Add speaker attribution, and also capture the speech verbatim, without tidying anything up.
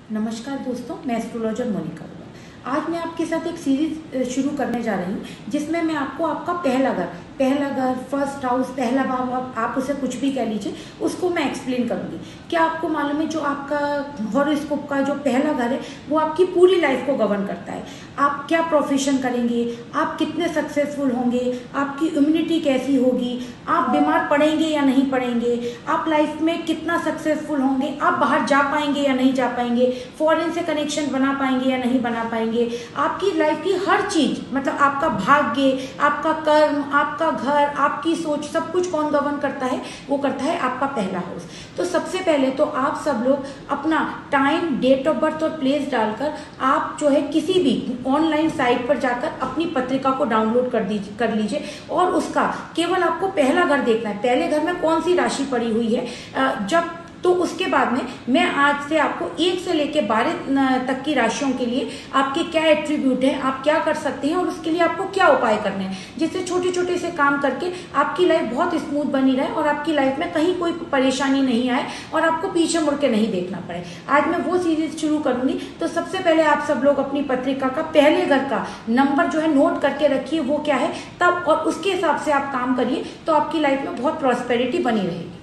Speaker 1: नमस्कार दोस्तों, मैं एस्ट्रोलॉजर मोनिका गुप्ता। आज मैं आपके साथ एक सीरीज शुरू करने जा रही हूँ जिसमें मैं आपको आपका पहला घर पहला घर फर्स्ट हाउस, पहला भाव, आप, आप उसे कुछ भी कह लीजिए, उसको मैं एक्सप्लेन करूँगी। क्या आपको मालूम है, जो आपका हॉरोस्कोप का जो पहला घर है वो आपकी पूरी लाइफ को गवर्न करता है। आप क्या प्रोफेशन करेंगे, आप कितने सक्सेसफुल होंगे, आपकी इम्यूनिटी कैसी होगी, आप बीमार पड़ेंगे या नहीं पड़ेंगे, आप लाइफ में कितना सक्सेसफुल होंगे, आप बाहर जा पाएंगे या नहीं जा पाएंगे, फॉरेन से कनेक्शन बना पाएंगे या नहीं बना पाएंगे, आपकी लाइफ की हर चीज, मतलब आपका भाग्य, आपका कर्म, आपका घर, आपकी सोच, सब कुछ कौन गवर्न करता है? वो करता है आपका पहला हाउस। तो सबसे पहले तो आप सब लोग अपना टाइम, डेट ऑफ बर्थ और प्लेस डालकर आप जो है किसी भी ऑनलाइन साइट पर जाकर अपनी पत्रिका को डाउनलोड कर दीजिए कर लीजिए और उसका केवल आपको पहला घर देखना है, पहले घर में कौन सी राशि पड़ी हुई है। जब तो उसके बाद में मैं आज से आपको एक से लेकर बारह तक की राशियों के लिए आपके क्या एट्रीब्यूट है, आप क्या कर सकते हैं और उसके लिए आपको क्या उपाय करने हैं, जिससे छोटे छोटे से काम करके आपकी लाइफ बहुत स्मूथ बनी रहे और आपकी लाइफ में कहीं कोई परेशानी नहीं आए और आपको पीछे मुड़ के नहीं देखना पड़े। आज मैं वो सीरीज शुरू करूंगी। तो सबसे पहले आप सब लोग अपनी पत्रिका का पहले घर का नंबर जो है नोट करके रखिए, वो क्या है तब, और उसके हिसाब से आप काम करिए तो आपकी लाइफ में बहुत प्रॉस्पेरिटी बनी रहेगी।